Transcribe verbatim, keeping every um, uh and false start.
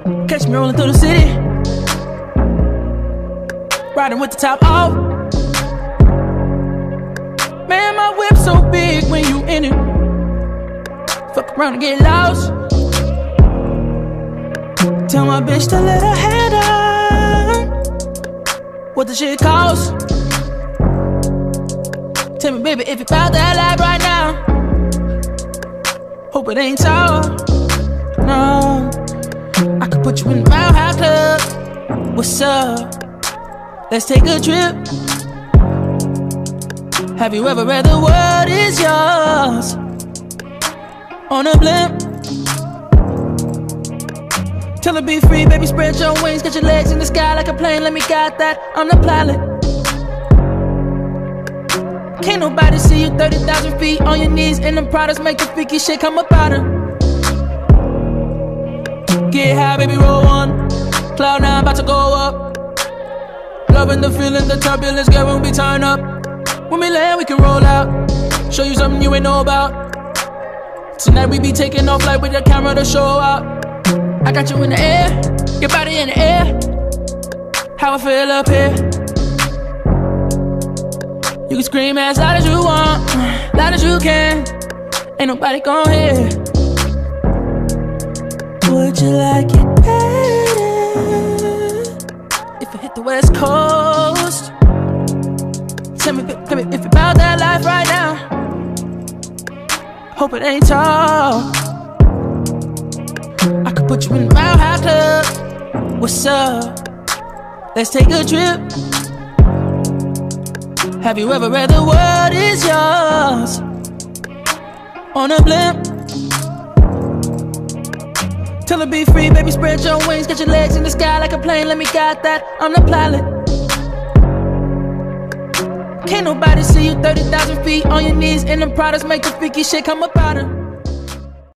Catch me rolling through the city, riding with the top off. Man, my whip so big when you in it. Fuck around and get lost. Tell my bitch to let her hair down. What the shit cost? Tell me, baby, if you bout that life right now. Hope it ain't tall. No, I could put you in the Mile High Club. What's up? Let's take a trip. Have you ever read the world is yours on a blimp? Tell her be free, baby, spread your wings. Get your legs in the sky like a plane. Let me guide that, I'm the pilot. Can't nobody see you thirty thousand feet on your knees. And them products make the freaky shit come up out her. Get high, baby, roll one. Cloud nine, about to go up. Loving the feeling, the turbulence, girl, when we turn up. When we land, we can roll out. Show you something you ain't know about. Tonight we be taking off like with the camera to show out. I got you in the air, your body in the air. How I feel up here. You can scream as loud as you want, loud as you can. Ain't nobody gon' hear. Would you like it better if I hit the West Coast? Tell me, tell me if you about that life right now. Hope it ain't tall. I could put you in the Mile High Club. What's up? Let's take a trip. Have you ever read the world is yours on a blimp? Tell her be free, baby, spread your wings. Get your legs in the sky like a plane. Let me guide that, I'm the pilot. Can't nobody see you thirty thousand feet on your knees. And them products make the freaky shit come up out her.